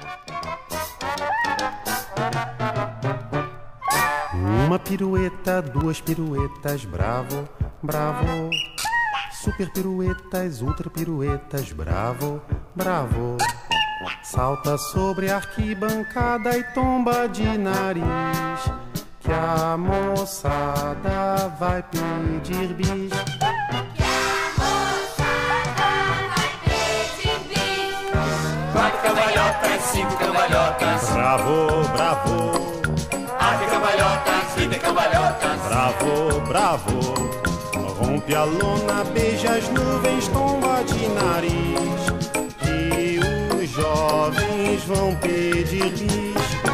Uma pirueta, duas piruetas, bravo, bravo. Super piruetas, ultra piruetas, bravo, bravo. Salta sobre a arquibancada e tomba de nariz, que a moçada vai pedir bis. Que a moçada vai pedir bis. 4 cambalhotas, 5 cambalhotas, Bravo, bravo. arte cambalhotas, vida cambalhotas, Bravo, bravo. Rompe a lona, beija as nuvens, tomba de nariz, e os jovens vão pedir bis.